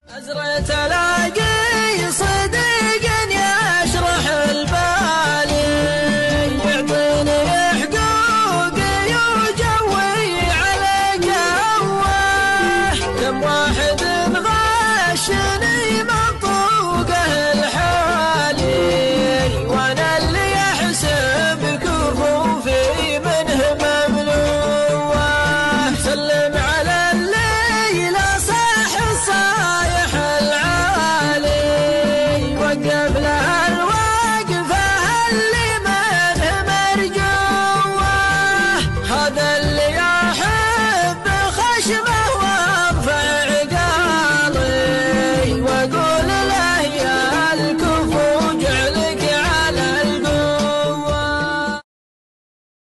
أزرت ألاقي صديق يشرح البالي يعطيني حقوقي وجوي على جوه كم واحد غشني